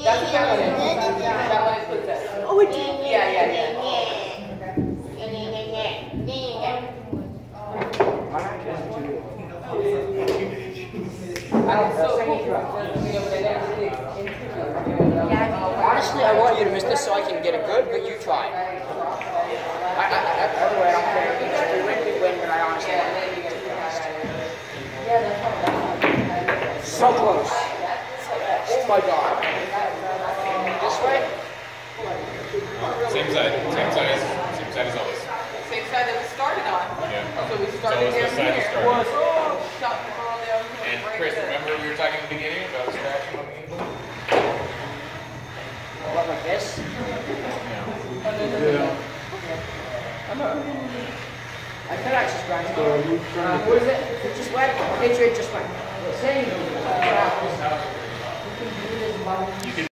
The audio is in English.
That's that one is. That one is possessed. Oh, it did. Yeah. I don't so Honestly, I want you to miss this so I can get it good, but you try. Either way, I don't care. If we win, but I honestly want it. So close. Oh my god. This way? Same side as always. same side that we started on. Yeah. So we started So it's the down side you here. started. Shot the ball down here. And right Chris, there. remember we were talking at the beginning about scratching on the ankle? What, like this? Yeah. I could actually scratch it. What is it? It just went? Patriot just went. Same. You can